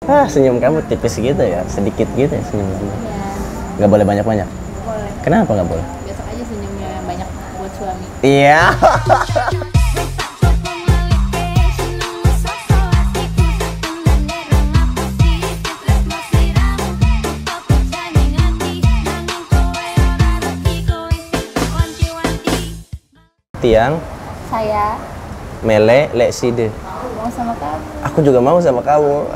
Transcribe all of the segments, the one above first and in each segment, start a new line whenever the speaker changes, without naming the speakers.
Senyum kamu tipis gitu ya, sedikit gitu ya senyum kamu.
Ya,
Nggak boleh banyak-banyak.
boleh.
Kenapa nggak boleh?
Besok aja senyumnya yang banyak buat suami.
Iya. Tiang,
Saya
mele, lek side.
mau sama kamu.
Aku juga mau sama kamu.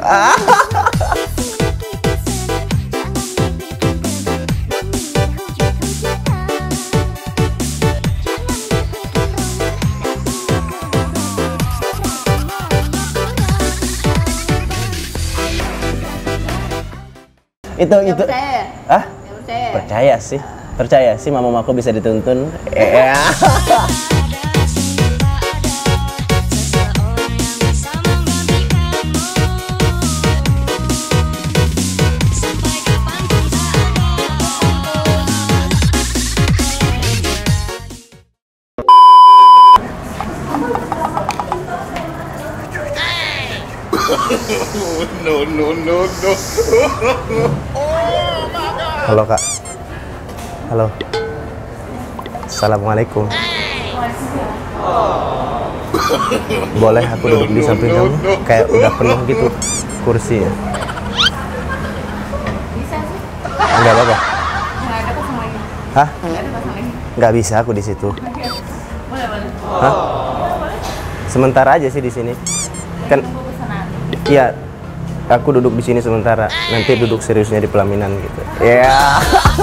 Nggak
Itu.
percaya ya?
Ah?
Nggak percaya ya?
Percaya sih mama aku bisa dituntun.
No.
Halo kak. Halo. Assalamualaikum. Boleh aku duduk di samping kamu? Kayak udah penuh gitu kursinya.
Bisa sih.
Enggak apa-apa.
Nggak ada pasang lagi.
Hah?
Nggak ada pasang lagi.
Nggak bisa aku di situ.
Boleh.
Hah? Sementara aja sih di sini. Kan
Tunggu pesanan.
iya, aku duduk di sini sementara. Nanti duduk seriusnya di pelaminan gitu. Ya.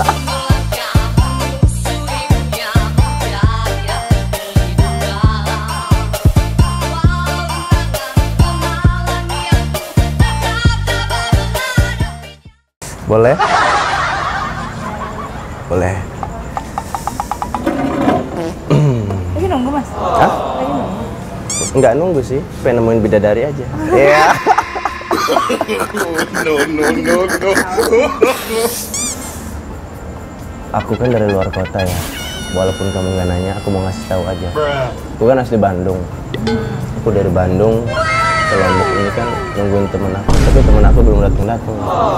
Boleh? Boleh.
Lagi nunggu mas?
Hah?
Lagi nunggu.
Nggak nunggu sih, pengen nemuin bidadari aja. Iya.
No.
Aku kan dari luar kota ya. Walaupun kamu nggak nanya, aku mau ngasih tahu aja. Aku kan asli Bandung. Aku dari Bandung. Ke Lombok ini kan nungguin temen aku. Tapi temen aku belum datang.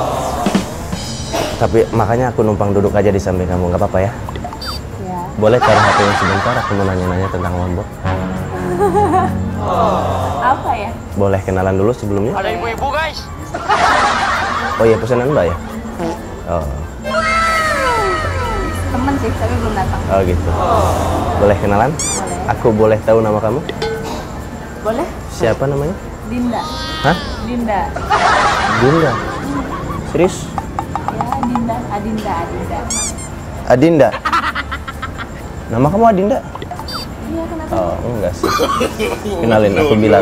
Tapi makanya aku numpang duduk aja di samping kamu, nggak apa-apa ya?
Ya.
Boleh taruh HP-nya sebentar, aku mau nanya-nanya tentang Lombok.
Apa ya?
Boleh kenalan dulu sebelumnya?
Ada ibu-ibu guys.
Oh iya, pesanan Mbak ya? Oh,
Temen sih, tapi belum datang.
oh gitu. Boleh kenalan?
Boleh.
Aku boleh tahu nama kamu?
Boleh?
Siapa namanya?
Dinda.
Hah?
Dinda.
Dinda? Serius?
Ya, Dinda. Adinda.
Adinda? Nama kamu Adinda?
Iya, kenapa?
Oh, enggak sih. Kenalin, aku Bilal.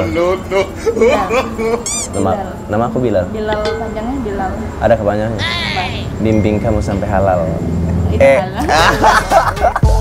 Bilal.
Nama aku Bilal.
Bilal panjangnya Bilal.
Ada kepanjangannya?
Apa?
Bimbing kamu sampai halal.
Itu halal.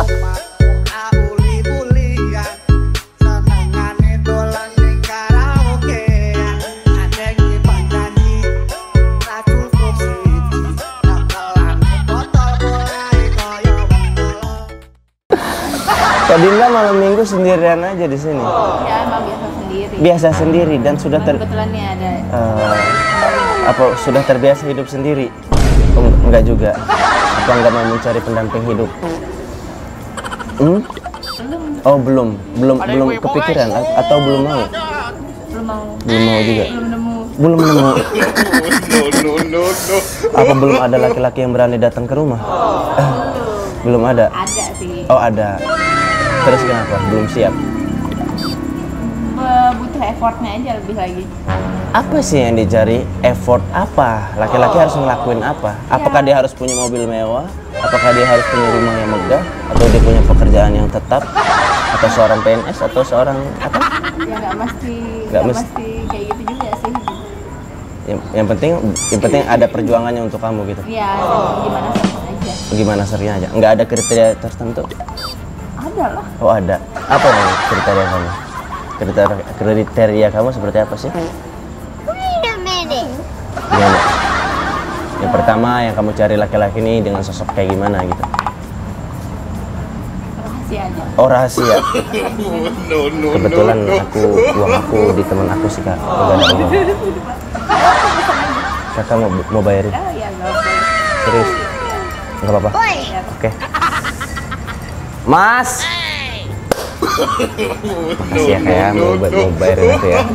Kak Dinda malam minggu sendirian aja di sini.
Ya, emang biasa sendiri.
Biasa sendiri dan sudah
Kebetulan nih ada.
apa sudah terbiasa hidup sendiri? Oh, enggak juga. Apa enggak mau mencari pendamping hidup?
Belum.
Oh, belum kepikiran atau belum mau?
Belum mau.
Belum mau juga.
Belum nemu.
Belum nemu.
No.
Apa belum ada laki-laki yang berani datang ke rumah? Belum ada.
Ada sih.
Oh, ada. Terus kenapa? Belum siap.
Butuh effortnya aja lebih lagi.
Apa sih yang dicari? Effort apa? Laki-laki harus ngelakuin apa? Apakah dia harus punya mobil mewah? Apakah dia harus punya rumah yang megah? Atau dia punya pekerjaan yang tetap? Atau seorang PNS? Atau seorang apa?
Ya nggak mesti kayak gitu juga sih.
Yang penting ada perjuangannya untuk kamu gitu.
Iya, gimana seru aja.
Gimana serunya aja? Nggak ada kriteria tertentu?
Ada lah.
Oh, ada. Apa yang kriteria kamu? Kriteria kamu seperti apa sih? Gimana? Yang pertama yang kamu cari laki-laki ini dengan sosok kayak gimana gitu?
Rahasia aja.
Oh, rahasia.
No.
Kebetulan uang aku di teman aku sih kak. Nggak ada uang. Kakak mau bayarin?
Oh iya, nggak boleh.
Serius? Nggak apa-apa? Oke. Mas! Makasih ya kayak mau bayarin aku ya.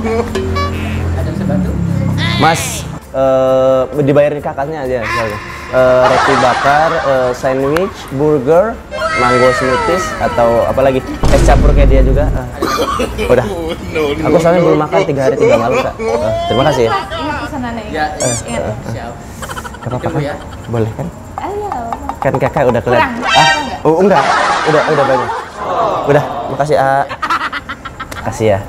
Mas, dibayarin kakaknya aja soalnya. Roti bakar, sandwich, burger, mango smoothies, atau apa lagi? Es campur kayak dia juga. Udah. Aku soalnya belum makan 3 hari 3 malam, Kak. Terima kasih ya.
Ingat pesanannya
Ya,
Ingat.
siap.
Gak apa-apa kan?
ya.
Boleh kan?
Ayo.
Kan kakak udah kelihatan.
Kurang nggak?
Oh, enggak. Udah banyak. Udah, makasih, Makasih ya.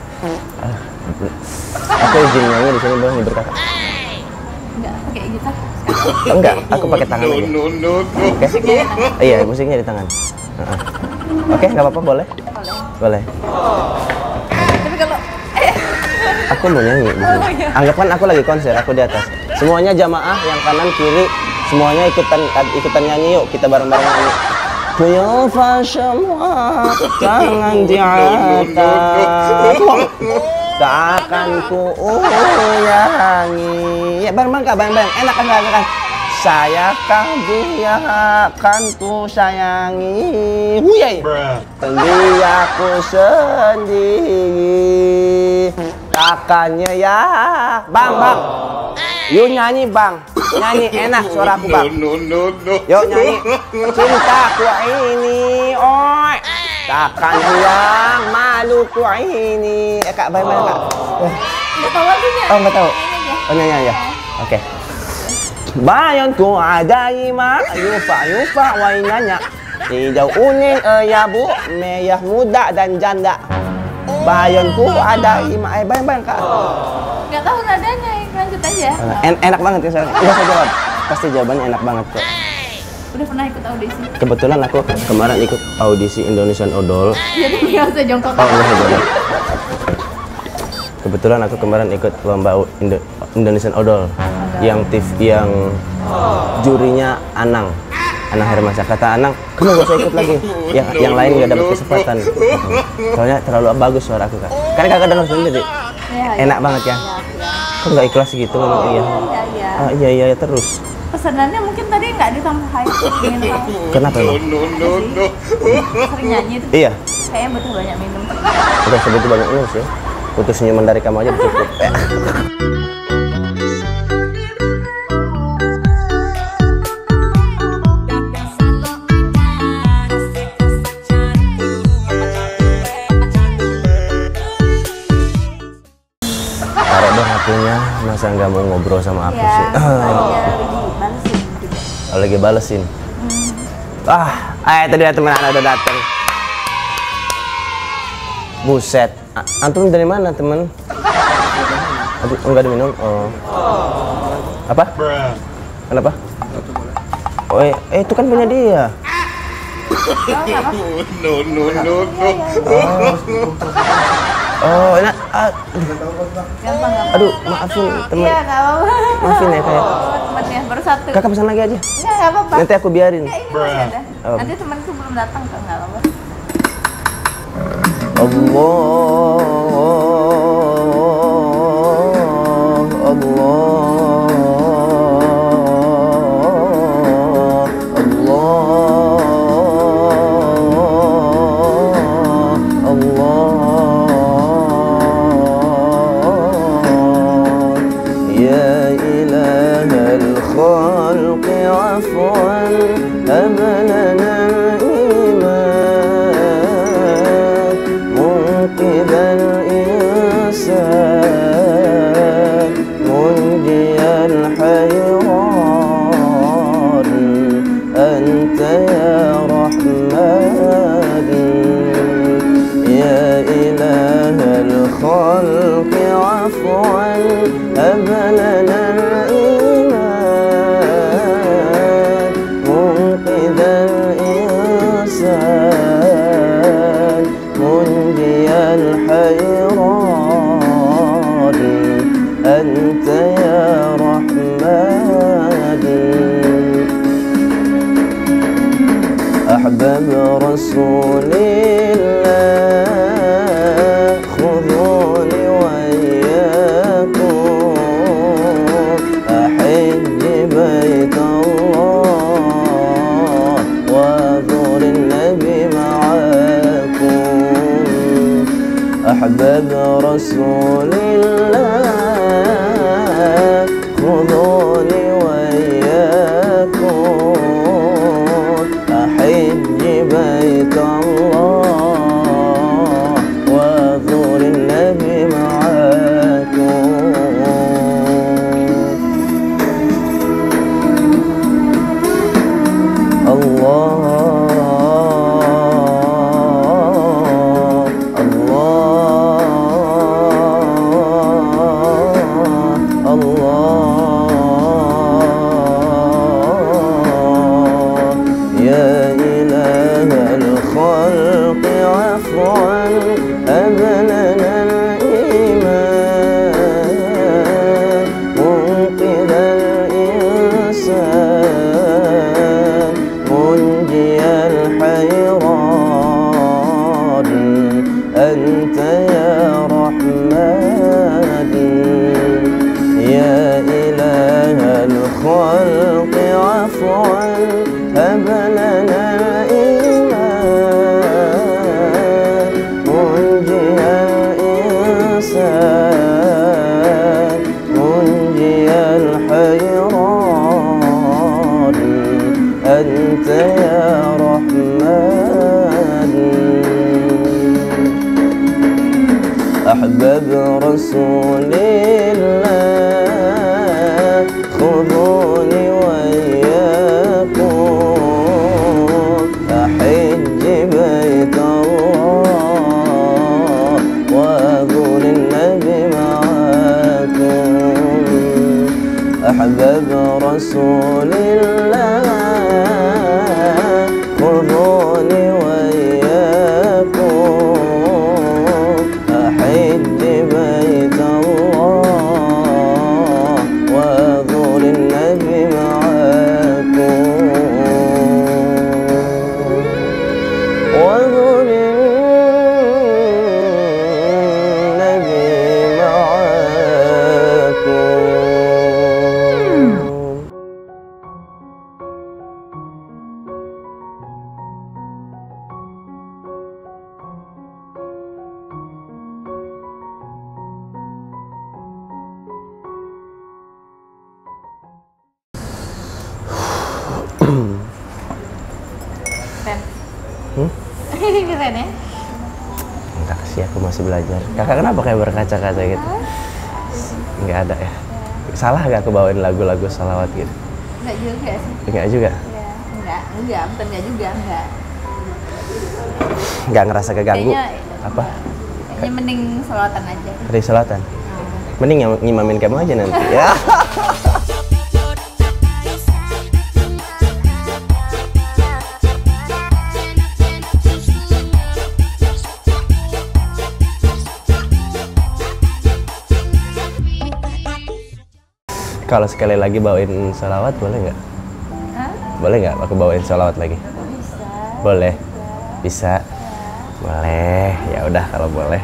Aku izin nyanyi di sini boleh hibur kakak?
Enggak pakai gitar.
Enggak, aku pakai tangan aja. Oke? Iya, musiknya di tangan. Oke, nggak apa-apa, boleh? Boleh.
Tapi kalau
Aku mau nyanyi di sini. Anggapkan aku lagi konser, aku di atas. Semuanya jamaah yang kanan kiri, semuanya ikutan nyanyi yuk, kita bareng-bareng nyanyi. Kuyufa semua jangan di atas. Tak akan ku uyangi. Ya bareng-bareng Kak, bareng-bareng. Enak kan? Saya dia akan ku sayangi. Huyai. Dia ku sendiri. Takkannya ya. Bang. Yuk nyanyi Bang. Nyanyi enak suaraku Bang. Yuk nyanyi. Cintaku ini, oi. Takkan hilang maluku ini. Kak, bareng-bareng Kak.
nggak tahu lagunya.
Oh, nggak tahu.
Nyanyi aja.
Oh, nyanyi aja. Oke. Bayonku adaima yufa wainanya. Hijau kuning bu, merah muda dan janda. Bayonku adaima. Bareng-bareng Kak.
Nggak tahu nadanya. Lanjut aja.
Enak banget ya soalnya. Udah saya jawab. Pasti jawabannya enak banget kok.
Udah pernah ikut audisi?
Kebetulan aku kemarin ikut audisi Indonesian Idol.
Jadi nggak usah jongkok.
Oh, enggak saja. Kebetulan aku kemarin ikut lomba Indonesian Idol yang jurinya Anang Hermansyah. Kata Anang, kamu gak usah ikut lagi. Yang lain nggak dapat kesempatan. Soalnya terlalu bagus suara aku Kak. Karena Kakak dengar sendiri. Enak banget ya. Kok nggak ikhlas gitu ngomong iya? Iya terus.
Pesanannya mungkin tadi nggak disampaikan. Ingin tahu.
Kenapa emang?
Sering nyanyi itu.
Iya.
Kayaknya butuh banyak minum.
Udah sebegitu banyak minus ya. Putus senyuman dari kamu aja cukup. Taruh dong HP-nya, masa nggak mau ngobrol sama aku sih? Lagi balesin. Tadi teman anak udah datang. Buset, antum dari mana temen? Enggak diminum? Oh. Apa? Kenapa? Oh, itu kan punya dia. Oh, enak. Aduh, maafin teman.
Iya, nggak apa-apa.
Maafin ya kayak.
Temannya baru satu.
Kakak pesan lagi aja.
Nggak apa-apa.
Nanti aku biarin.
Ya, ini masih ada. Nanti temanku belum datang kok, nggak apa-apa.
أنت يا رحمن أنت يا رحمن. أحباب رسول الله خذوني وإياكم أحج بيت الله وأزور النبي معاكم. أحباب رسول الله خذوني وإياكم أحج بيت الله وأزور النبي معاكم. وأزور النبي معاكم.
Keren. Keren ya?
Enggak sih, aku masih belajar. Kakak kenapa kayak berkaca-kaca gitu? Enggak ada ya? Salah gak aku bawain lagu-lagu salawat gitu?
Enggak juga sih.
Enggak juga?
Ya, enggak, bukan enggak juga, enggak.
Enggak ngerasa keganggu? Apa?
Kayaknya mending selawatan aja.
Dari salawatan? Mending ngimamin kamu aja nanti ya. Kalau sekali lagi bawain salawat boleh nggak?
Hah?
Boleh nggak aku bawain salawat lagi?
Bisa.
Boleh? Bisa? Boleh. Ya udah kalau boleh.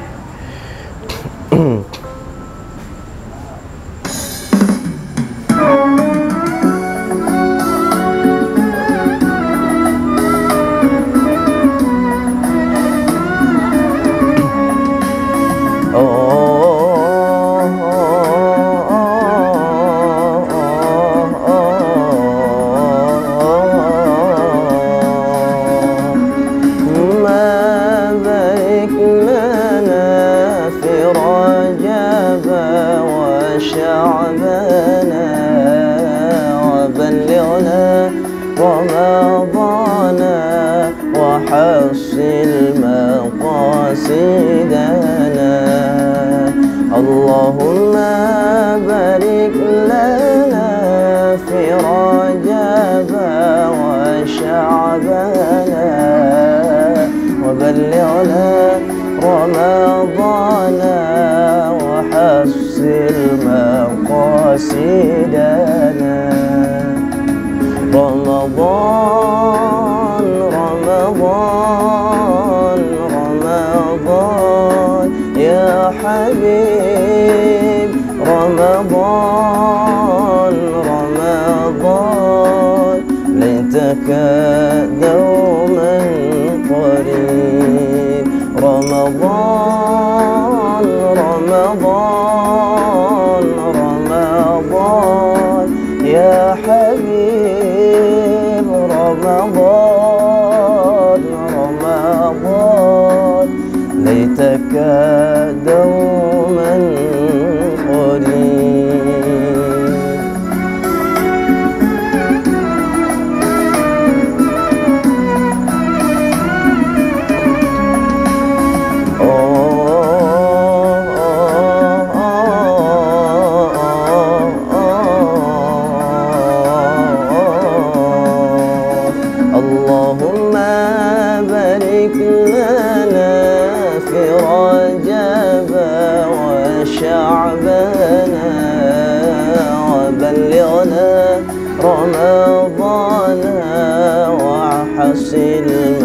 شعبنا وبلغنا رمضان وحصل مقاصدنا. اللهم بارك لنا في رجب وشعبنا وبلغنا رمضان وحصل مقاصدنا. رمضان رمضان رمضان يا حبيب رمضان رمضان ليتك دوما قريب. رمضان رمضان رمضان يا حبيب رمضان رمضان ليتك دوما قريب. اللهم بارك لنا في رجب وشعبنا وبلغنا رمضان وحصل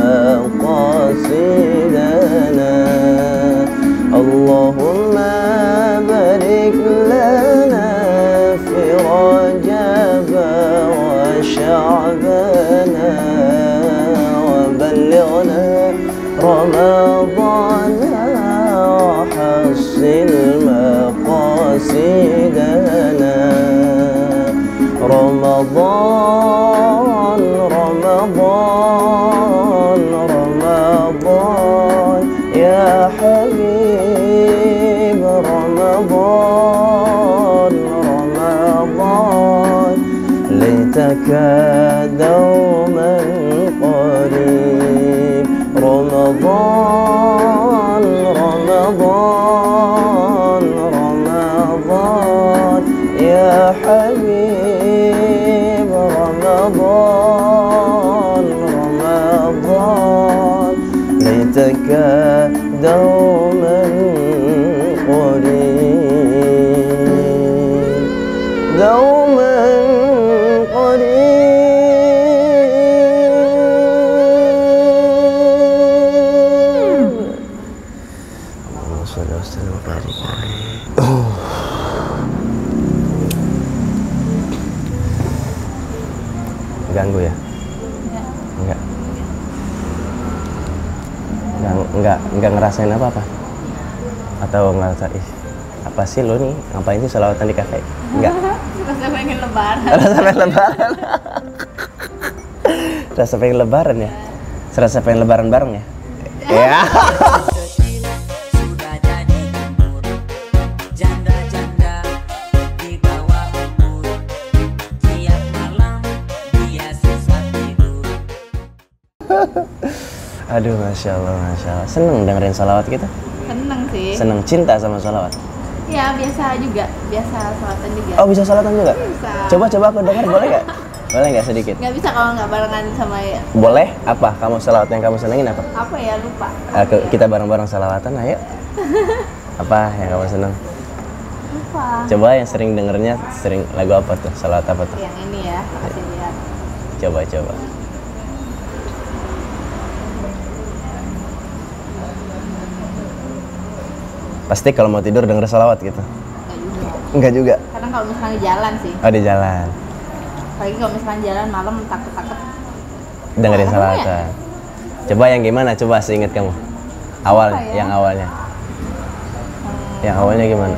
مقاصدنا. اللهم بارك لنا في رجب وشعبنا وبلغنا رمضان وحصل مقاصدنا. رمضان رمضان ليتك دوما قريب رمضان رمضان رمضان يا حبيب رمضان رمضان ليتك دوما قريب دوما قريب اللهم صل وسلم وبارك عليه. Ganggu ya? Enggak ngerasain apa-apa? Atau ngerasa, ih apa sih lo nih, ngapain sih sholawatan di kafe? Enggak?
Rasa pengen lebaran.
Rasa pengen lebaran? Rasa pengen lebaran ya? Serasa pengen lebaran bareng ya? Ya.
Sudah jadi umur janda-janda di bawah umur, tiap malam dia susah tidur.
Aduh, masya Allah. Seneng dengerin sholawat kita?
Seneng sih.
Seneng, cinta sama sholawat?
Ya biasa juga, biasa sholawatan juga.
Oh, bisa sholawatan juga?
Bisa.
Coba aku denger, boleh nggak? Boleh nggak sedikit?
Nggak bisa kalau nggak barengan sama ya.
Boleh? Apa? Kamu sholawat yang kamu senengin apa?
Apa ya, lupa.
Kita bareng-bareng sholawatan, ayo. Apa yang kamu seneng?
Lupa.
Coba yang sering dengernya, sering lagu apa tuh? Sholawat apa tuh?
Yang ini ya, kasih lihat.
Coba. Pasti kalau mau tidur denger sholawat gitu? Enggak juga?
Kadang kalau misalnya jalan sih.
Oh, di jalan.
Apalagi kalau misalnya jalan malam takut-takut.
Dengerin
Apa
sholawatan. Coba yang gimana? Coba seinget kamu. Awal,
Apa ya?
yang awalnya. Yang awalnya gimana?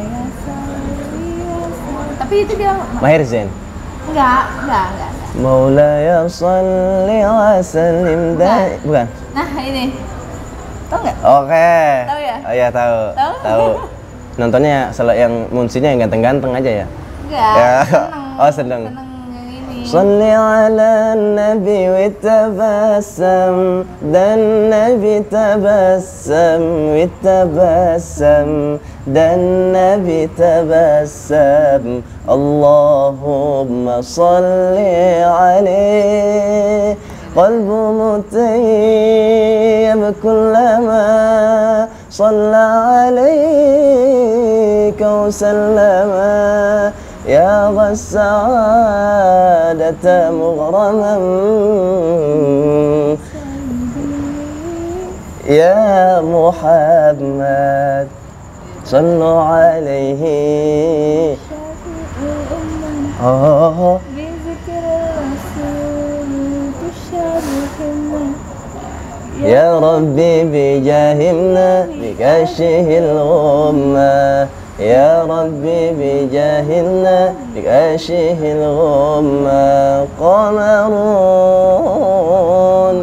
Tapi itu dia
Mahir Zain.
enggak.
Maulaya shalli wa sallim bukan?
Nah, ini. Tahu nggak?
Oke.
Tahu ya?
Oh iya, tahu.
Tahu?
Nontonnya yang munsinya yang ganteng-ganteng aja ya?
Enggak.
Ya.
Seneng.
Oh, seneng.
Seneng yang ini.
Salli ala nabi witabassam dan nabi tabassam witabassam dan nabi tabassam Allahumma salli alaihi qalbu mutayyib kullama صلى عليك وسلم يا ذا السعادة مغرما يا محمد صلوا عليه يا ربي بجاهنا بكشه الغمة يا ربي بجاهنا بكشه الغمة قمرون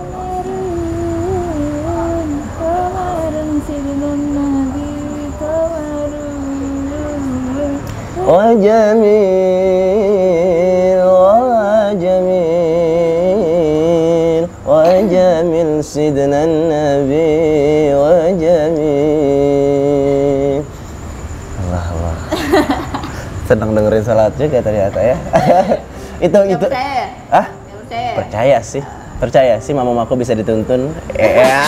وجميل وجميل سيدنا النبي وجميل Allah. Senang dengerin salat juga ternyata ya. itu
Percaya ya?
Ah?
Nggak
Percaya sih mamaku bisa dituntun. Ya.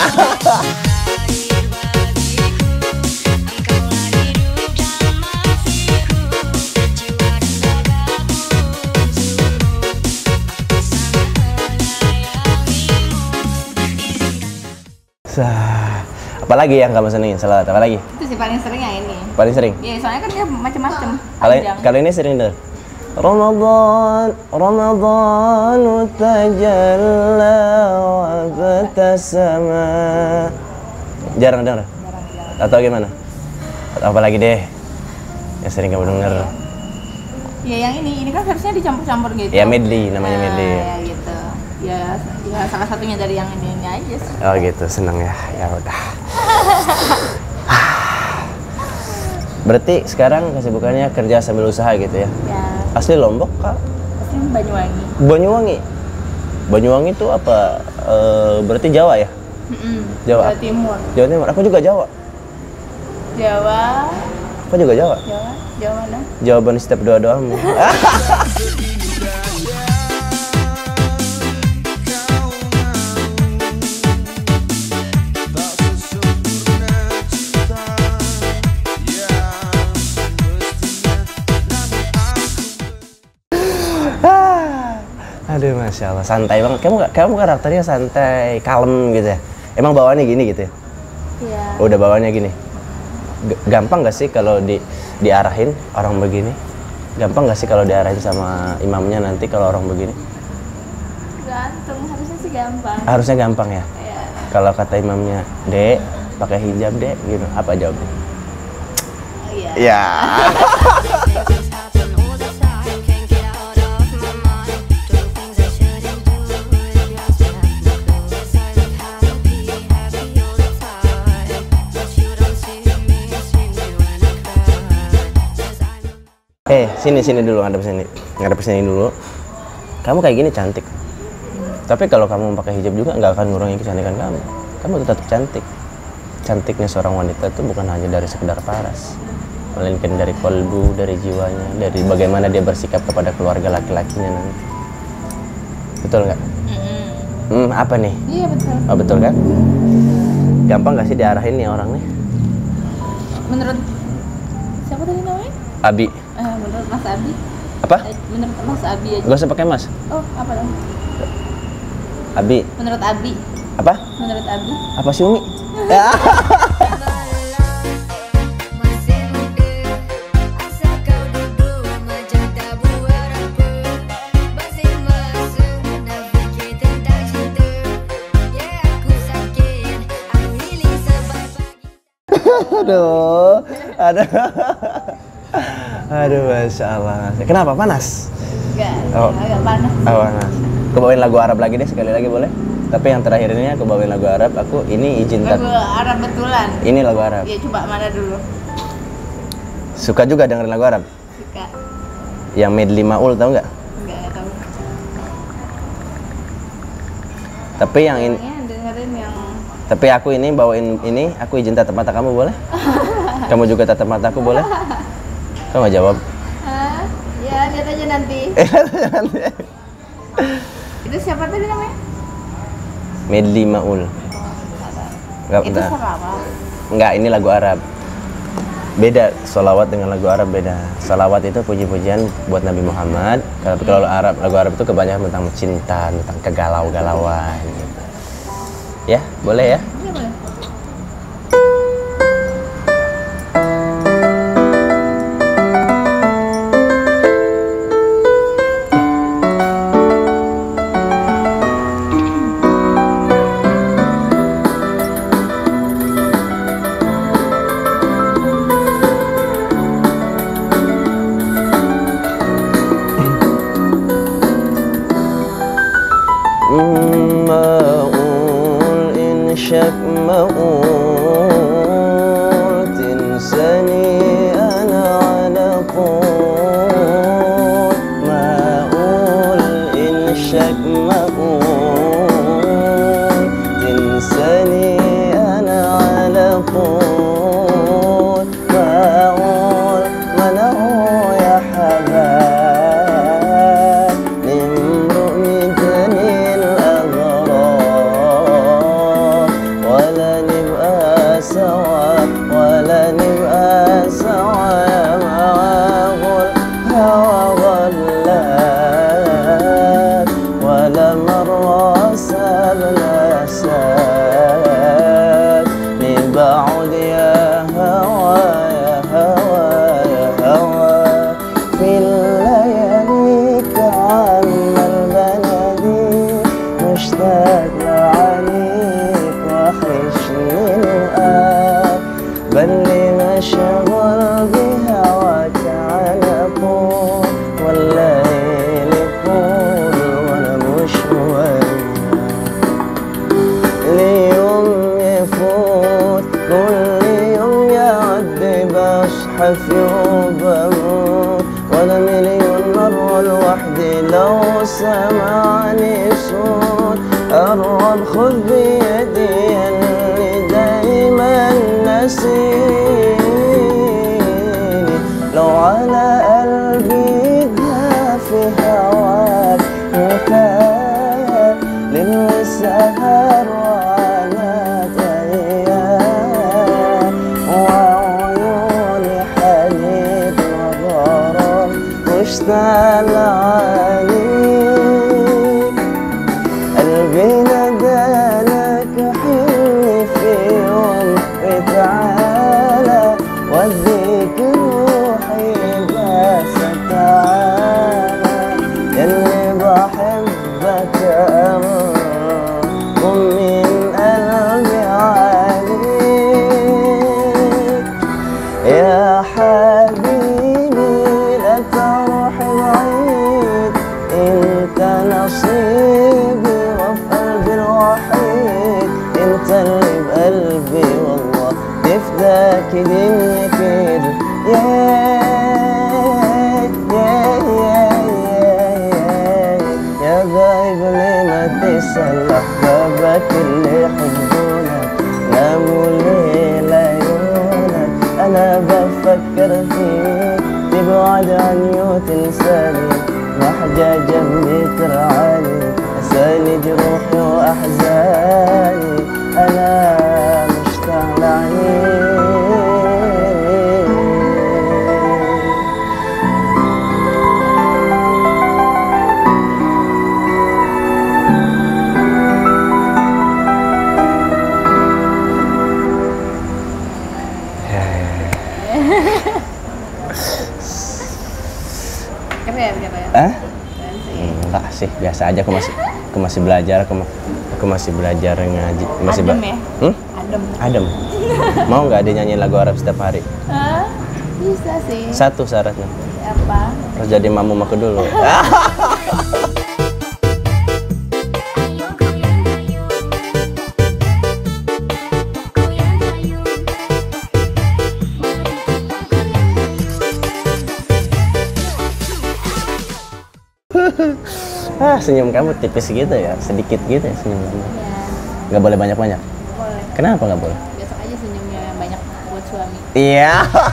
Apalagi yang kamu senengin salawat? Apalagi?
Itu sih paling sering ya ini.
Paling sering?
Iya, soalnya kan dia macam-macam.
Kalau ini sering denger. Ramadan tajalla wa batasama. Jarang denger? Atau gimana? Atau apalagi deh yang sering kamu denger?
Ya yang ini kan harusnya dicampur-campur gitu.
Ya medley, namanya medley.
Ya gitu. Ya salah satunya dari yang ini aja sih.
Oh gitu, seneng ya. Ya udah. Berarti sekarang kesibukannya kerja sambil usaha gitu ya?
Ya,
Asli Lombok, Kak?
pasti Sini Banyuwangi.
Banyuwangi. Banyuwangi itu apa? Berarti Jawa ya? Jawa.
Jawa Timur.
Jawa Timur. Aku juga Jawa.
Jawa.
Aku juga Jawa.
Jawa mana?
Jawaban setiap doa-doamu. Aduh, masya Allah, santai banget. Kamu karakternya santai, kalem gitu ya. Emang bawaannya gini gitu ya?
Iya.
Udah bawaannya gini. Gampang gak sih kalau diarahin orang begini? Gampang gak sih kalau diarahin sama imamnya nanti kalau orang begini?
Gantung, harusnya sih gampang.
Harusnya gampang ya.
Iya.
Kalau kata imamnya, Dek, pakai hijab Dek, gitu. Apa jawabnya?
Iya.
Ya. Sini dulu, ngadep sini dulu. Kamu kayak gini cantik. Tapi kalau kamu pakai hijab juga nggak akan ngurangi kecantikan kamu. Kamu tetap cantik. Cantiknya seorang wanita itu bukan hanya dari sekedar paras, melainkan dari kolbu, dari jiwanya, dari bagaimana dia bersikap kepada keluarga laki-lakinya nanti. Betul nggak? Apa nih?
Iya betul.
Oh betul kan? Gampang nggak sih diarahin nih orang nih?
Menurut siapa tadi namanya?
Abi.
Menurut Mas Abi.
Apa?
Menurut Mas Abi aja.
Gak usah pakai mas.
Oh, apa dong?
Abi.
Menurut Abi.
Apa?
Menurut Abi.
Apa sih Umi? Ya.
Masih muda, asal kau duduk menjaga buat apa? Masing-masing berfikir tentang cinta. Ya aku sakit, aku healing sampai pagi.
Aduh, masya Allah. Kenapa panas?
Enggak,
Oh.
agak panas.
Oh, panas. Aku bawain lagu Arab lagi deh sekali lagi boleh? Tapi yang terakhir ini aku bawain lagu Arab. Aku ini izin
Lagu Arab betulan.
Ini lagu Arab.
Ya coba mana dulu.
Suka juga dengerin lagu Arab.
Suka.
Yang Medli Maul tahu nggak?
Enggak tahu.
Tapi yang ini,
Pokoknya dengerin yang
tapi aku ini bawain ini. Aku izin tatap mata kamu boleh? Kamu juga tatap mata aku boleh? Kamu nggak jawab?
Hah? Ya, lihat aja nanti. Itu siapa tadi namanya?
Medli Maul. Nggak,
Itu
enggak.
Sarawak.
Enggak, ini lagu Arab. Beda, sholawat dengan lagu Arab beda. Sholawat itu puji-pujian buat Nabi Muhammad. Kalau lagu Arab itu kebanyakan tentang cinta, tentang kegalau-galauan. Gitu. Ya, boleh ya?
Iya boleh.
Ma'ul inshak ma'ul tinsani ana ala qul ma'ul inshak ma'ul tinsani ana ala qul ma'ul mana'u ya habab nimru midani ولا نبقى سوا معه الهوى غلاب سمعني صوت قرب خذ بيدي اللي دايما نسيني لو على قلبي ده في هواك وكان للسهر وعنات أيام وعيوني حنيت وغرام مشتاق عليك قلبي ندالك حلمي في يوم وتعالى وديك روحي بس تعالى يلي بحبك ومن قلبي عليك يا حبيبي لا تروح بعيد انت نصيبي وفي قلبي الوحيد انت اللي بقلبي والله تفداك دنيا كده يا غايب ليه ما تسأل أحبابك اللي يحبونك ناموا ليل عيونك أنا بفكر فيك تبعد عني وتنساني محجاجة بترعاني أساني جروحي وأحزاني أنا مشتاق لعينيك
Keren.
Enggak sih, biasa aja. Aku masih belajar. Aku masih belajar ngaji.
Adem ya? Adem.
Adem. Mau nggak ada nyanyi lagu Arab setiap hari?
Bisa sih.
Satu syaratnya.
Apa?
Harus jadi mamum aku dulu. Senyum kamu tipis gitu ya, sedikit gitu ya senyum kamu.
Ya,
Nggak boleh banyak-banyak.
boleh.
Kenapa nggak boleh?
Besok aja senyumnya banyak buat suami.
Iya.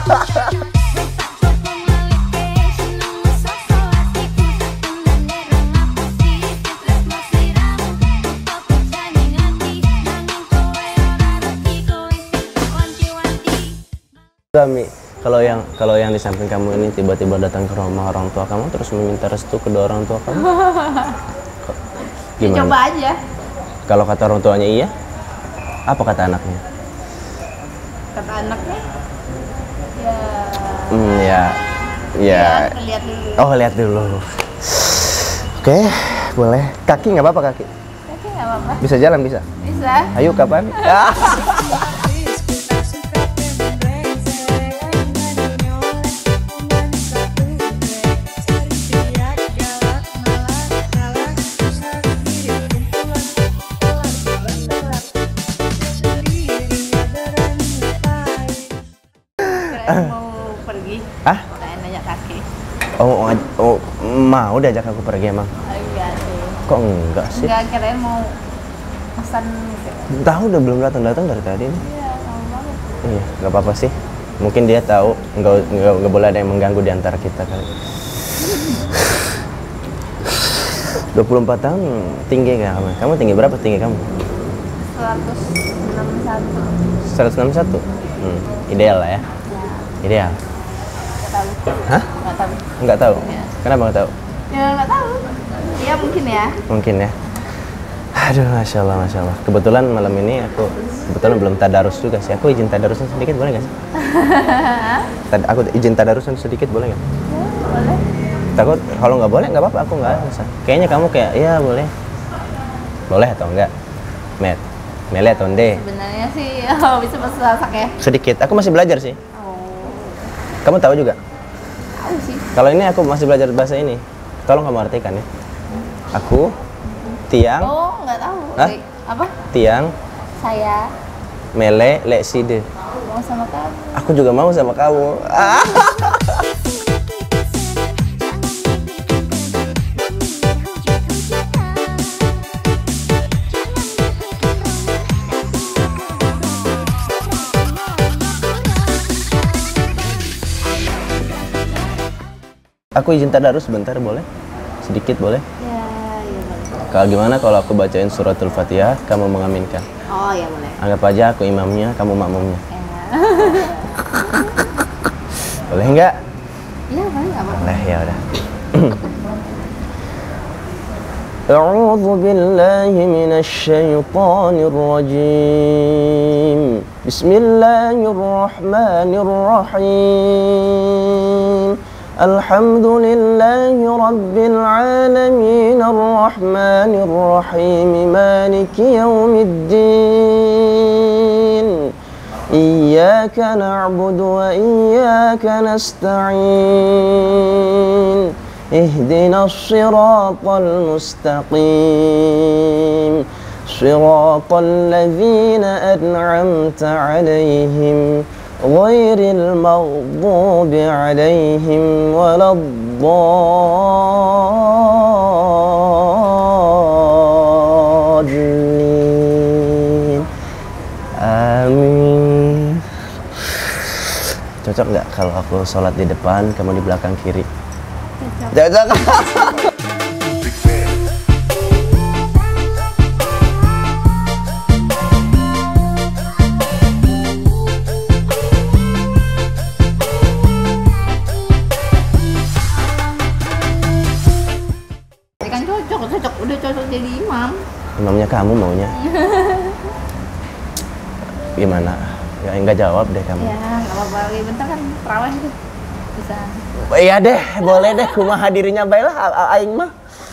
Suami, kalau yang di samping kamu ini tiba-tiba datang ke rumah orang tua kamu terus meminta restu kedua orang tua kamu, gimana?
Coba aja.
Kalau kata orang tuanya iya, apa kata anaknya?
Kata anaknya,
Ya.
lihat dulu.
Oh, lihat dulu. Oke, boleh. Kaki nggak apa-apa kaki?
Oke, nggak apa-apa.
Bisa jalan bisa.
Bisa.
Ayo kapan?
Keren mau pergi.
Hah?
Kayak nanya kaki.
Oh, mau diajak aku pergi emang?
Enggak sih.
Kok enggak sih?
Enggak, kirain mau pesan gitu.
Tahu udah belum datang dari tadi nih.
Iya, sama banget.
Iya, nggak apa-apa sih. Mungkin dia tahu nggak boleh ada yang mengganggu di antara kita kali. 24 tahun tinggi nggak kamu? Kamu tinggi berapa tinggi kamu?
161.
161? Ideal lah ya? Ideal?
Nggak tahu.
Hah?
Nggak tahu.
Nggak tahu?
Iya.
Kenapa nggak tahu?
Ya nggak tahu. Ya mungkin ya.
Mungkin ya. Aduh, Masya Allah, Masya Allah. Kebetulan malam ini aku belum tadarus juga sih. Aku izin tadarusan sedikit boleh nggak sih? Aku izin tadarusan sedikit boleh nggak?
Boleh.
Takut kalau nggak boleh nggak apa-apa, aku nggak usah. Kayaknya kamu kayak ya boleh. Boleh atau enggak? Mele atau Nde?
Sebenarnya sih bisa bahasa Sasak ya.
Sedikit. Aku masih belajar sih.
Oh,
Kamu tahu juga?
tahu sih.
Kalau ini aku masih belajar bahasa ini. Tolong kamu artikan ya. Aku tiang,
Oh, nggak tahu.
Hah?
Oke. Apa?
tiang,
Saya
mele, lekside.
mau sama kamu.
Aku juga mau sama kamu. Aku izin tadarus sebentar boleh? Sedikit boleh?
Ya, ya boleh.
Kalau gimana kalau aku bacain suratul Fatihah, kamu mengaminkan?
Oh ya boleh.
Anggap aja aku imamnya, kamu makmumnya.
Ya.
Boleh nggak?
Ya boleh nggak apa-apa.
Boleh, ya udah. أعوذ بالله من الشيطان الرجيم بسم الله الرحمن الرحيم الحمد لله رب العالمين الرحمن الرحيم مالك يوم الدين إياك نعبد وإياك نستعين اهدنا الصراط المستقيم صراط الذين أنعمت عليهم غير المغضوب عليهم ولا الضالين آمين. Cocok nggak kalau aku sholat di depan, kamu di belakang kiri? Cocok.
Kan cocok, udah cocok jadi imam.
Imamnya kamu maunya? Gimana? Ya enggak jawab deh kamu.
Ya nggak apa-apa. Bentar kan terawih tuh bisa.
Iya deh, boleh deh. Kumaha dirinya baiklah, aing mah.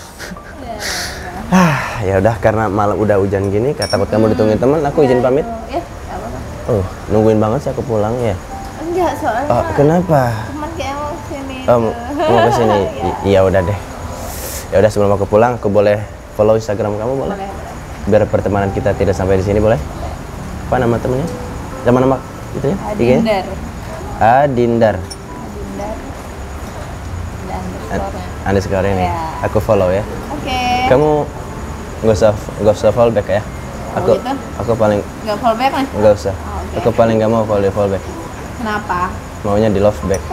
Ya udah karena malam udah hujan gini, takut kamu ditungguin teman, aku izin pamit.
Ya nggak apa-apa.
Oh, nungguin banget sih aku pulang ya.
Enggak soalnya.
Oh, kenapa?
Teman kayak mau kesini.
Oh, mau kesini? Iya udah deh. Ya udah sebelum aku pulang, aku boleh follow Instagram kamu boleh?
Boleh.
Biar pertemanan kita tidak sampai di sini boleh? Apa nama temennya? Nama itu ya?
Adindar.
Adindar.
Adindar. Dan
Underscore ini.
Ya.
Aku follow ya.
Oke.
Kamu nggak usah follow back ya.
Oh, gitu?
Aku paling
Nggak fallback nih?
nggak usah.
Oh, oke.
Aku paling nggak mau follow back.
Kenapa?
Maunya di love back.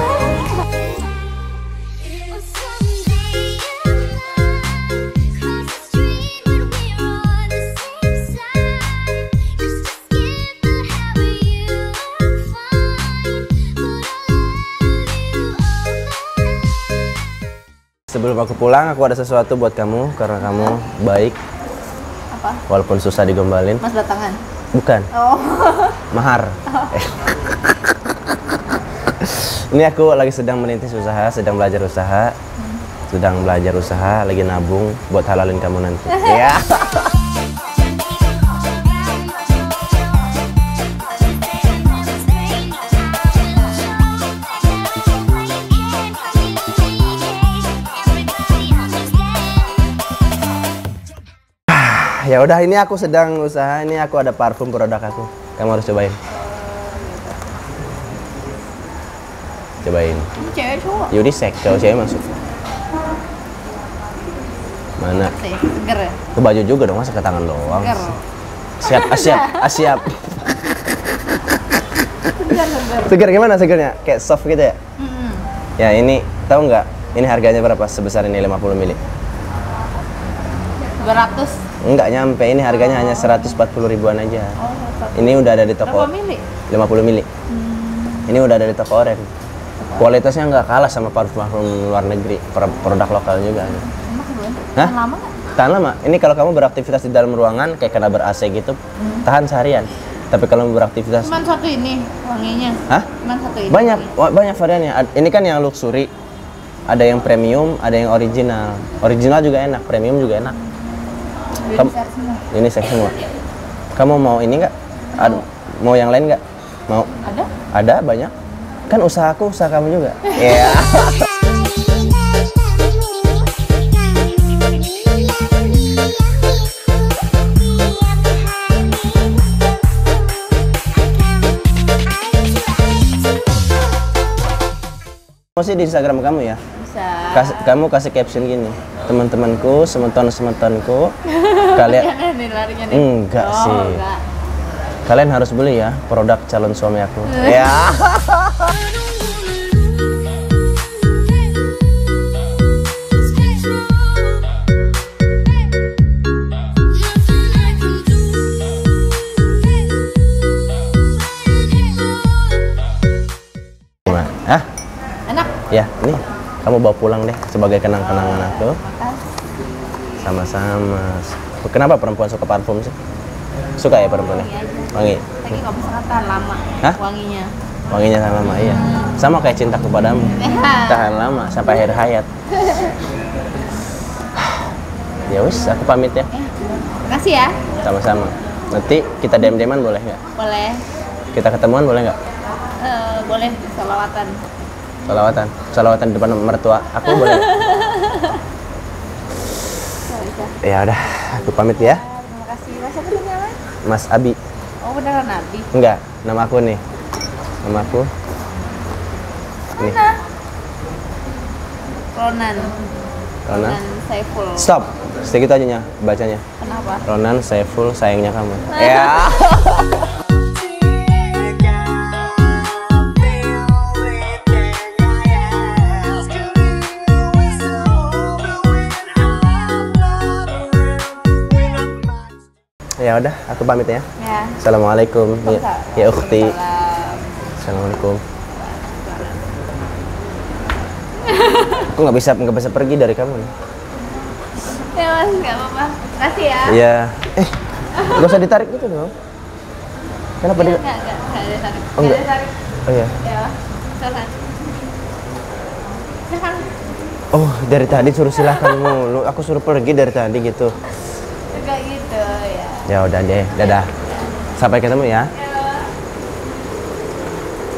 Sebelum aku pulang, aku ada sesuatu buat kamu karena kamu baik
Apa?
walaupun susah digombalin.
Mas batangan?
Bukan,
Oh.
mahar. Ini aku lagi sedang merintis usaha, sedang belajar usaha, lagi nabung buat halalin kamu nanti. Ya. Ya udah, ini aku sedang usaha, ini aku ada parfum produk aku. Kamu harus cobain. Cobain.
Ini cewek cowok?
Unisex, cewek masuk. Mana?
Sih, seger ya?
Ke baju juga dong, masa ke tangan doang.
Seger.
Siap, siap.
Seger.
Seger gimana segernya? Kayak soft gitu ya? Ya ini, tahu nggak? Ini harganya berapa? Sebesar ini 50 mili.
200.
Enggak nyampe, ini harganya hanya 140 ribuan aja.
Oh, 100.
Ini udah ada di toko.
Berapa mili?
50 mili. Ini udah ada di toko Oren. Kualitasnya nggak kalah sama parfum luar negeri, produk lokal juga.
Enak belum?
Hah?
Lama nggak?
Tahan lama. Ini kalau kamu beraktivitas di dalam ruangan kayak kena ber-AC gitu, tahan seharian. Tapi kalau beraktivitas,
Cuman satu ini wanginya.
hah?
Cuman satu ini.
Banyak, banyak variannya. Ini kan yang luxury, ada yang premium, ada yang original. Original juga enak, premium juga enak.
Unisex semua.
Ini seks semua. Kamu mau ini nggak? Mau yang lain nggak? Mau?
Ada?
Ada banyak. Kan usahaku, usaha kamu juga. Iya. Masih di Instagram kamu ya?
Bisa.
Kamu kasih caption gini. Teman-temanku, semeton-semetonku, kalian
Jangan nih larinya nih.
enggak
Oh,
sih.
enggak.
Kalian harus beli ya produk calon suami aku. Ya. Ya, ini kamu bawa pulang deh sebagai kenang-kenangan aku.
Makasih.
Sama-sama. Kenapa perempuan suka parfum sih? Suka ya perempuannya? Wangi.
Lagi kalau misalkan tahan lama
Hah?
wanginya.
Wanginya tahan lama, iya. Sama kayak cinta kepadamu. Tahan lama sampai akhir hayat. Ya wis, aku pamit ya.
Makasih ya.
Sama-sama. Nanti kita dem-deman boleh nggak?
Boleh.
Kita ketemuan boleh nggak?
Boleh salawatan.
Salawatan. Salawatan di depan mertua. Aku boleh.
Bisa.
Ya udah, aku pamit ya.
Terima kasih. Mas siapa namanya?
Mas Abi.
Oh beneran Nabi.
Enggak, nama aku nih. Nama aku. Nih.
Ronan.
Ronan.
Saiful.
Stop. Sedikit aja bacanya.
Kenapa?
Ronan Saiful sayangnya kamu. Ya. Ya udah, aku pamit ya.
Ya.
Assalamualaikum. Ya, ya ukhti.
Salam.
Assalamualaikum. Aku nggak bisa pergi dari kamu nih.
Ya mas, nggak apa-apa. Makasih ya.
Iya. Gak usah ditarik gitu dong. Kenapa dia?
Nggak ada tarik.
Oh,
Nggak
enggak.
ada tarik.
Oh iya.
Ya, silakan. Silakan.
Oh, dari tadi suruh silahkan mulu. Aku suruh pergi dari tadi gitu.
Enggak gitu ya.
Ya udah deh, dadah. Sampai ketemu ya.
Ya.